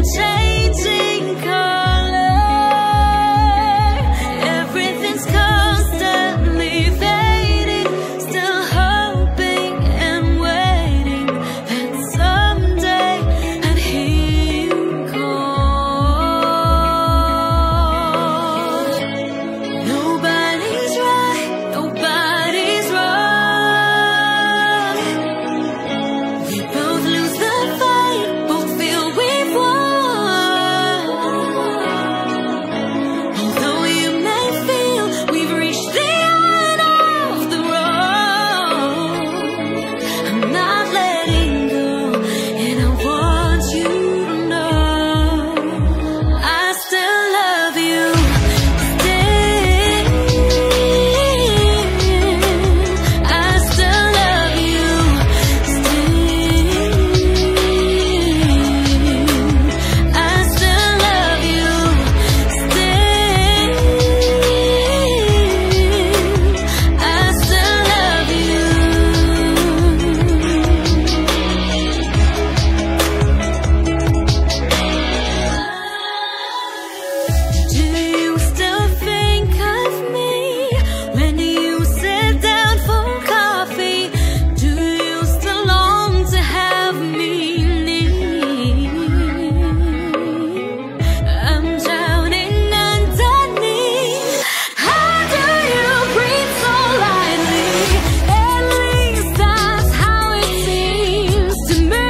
changing color. Everything's constantly fading, still hoping and waiting that someday I'd hear you call. Nobody's right, nobody's wrong. We both lose the fight, both feel we've won. Although you may feel we've reached the end of the road, I'm not letting go, and I want you to know I still love you. Still, I still love you. Still, I still love you. Still, I still love you. Do you still think of me when you sit down for coffee? Do you still long to have me near? I'm drowning underneath. How do you breathe so lightly? At least that's how it seems to me.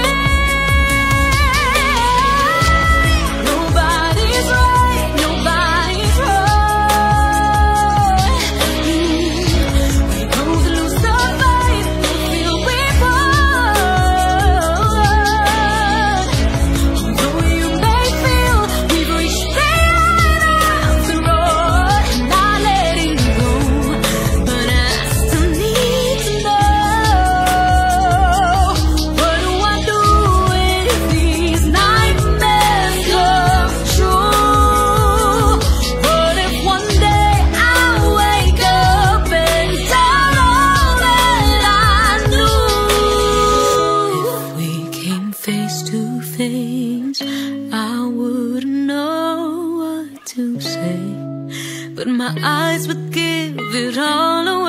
Nobody's right, nobody's wrong. We both lose the fight, both feel we've won. Although you may feel we've reached the end of the road, I'm not letting you go, but I still need to know, what do I do if these nightmares come true? What if one day I wake up and tell all that I knew? If we came face to face, I wouldn't know what to say, but my eyes would give it all away.